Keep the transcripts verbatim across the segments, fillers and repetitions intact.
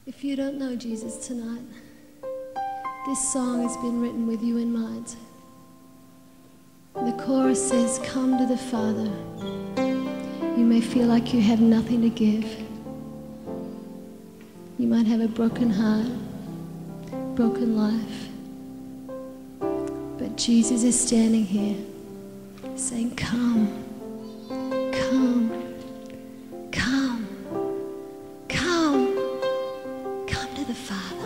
If you don't know Jesus tonight, this song has been written with you in mind. The chorus says, "Come to the Father. You may feel like you have nothing to give. You might have a broken heart, broken life. But Jesus is standing here saying, come, come, come, come, come to the Father."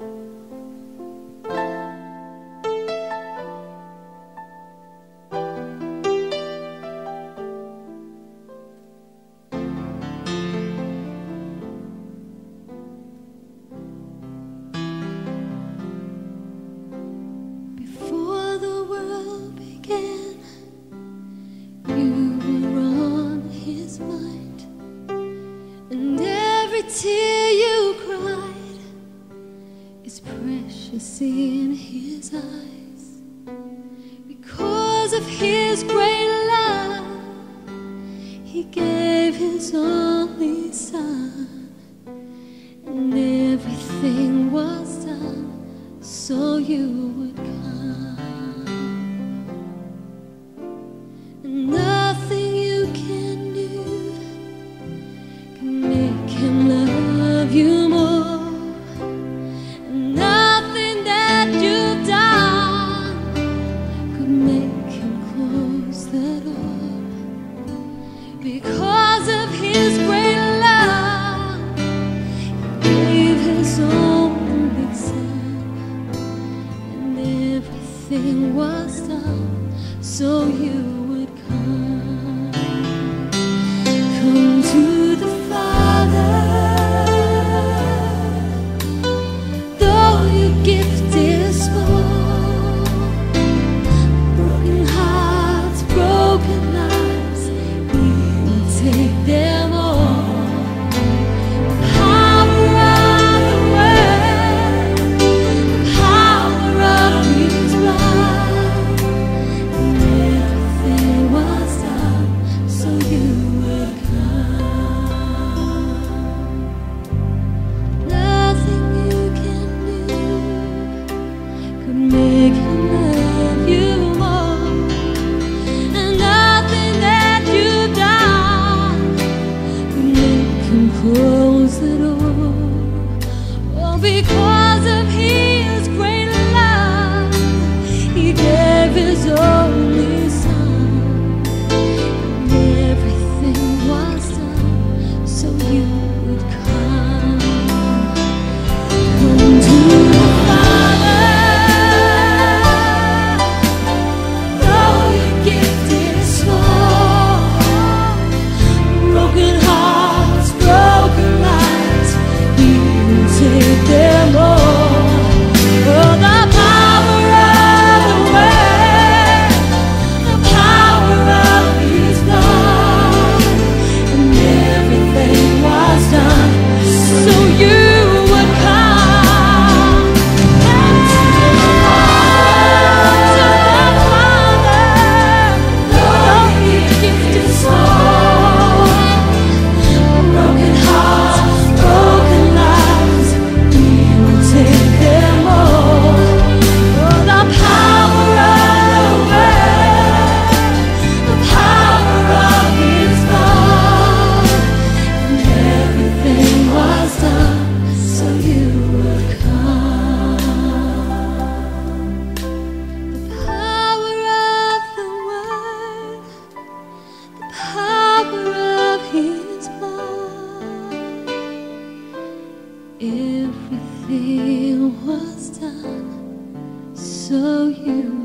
Tear you cried is precious in His eyes. Because of His great love, He gave His only Son, and everything was done so you would come. And nothing you can do can make Him love you more, and nothing that you've done could make Him close the door. Because of His great love, He gave His only Son, and everything was done so you would come. Come to the Father. Make Him love you more, and nothing that you've done can make Him close the door. Oh, because of His great love, He gave His only Son, and everything was done so you would come. Come to the Father. Everything was done so you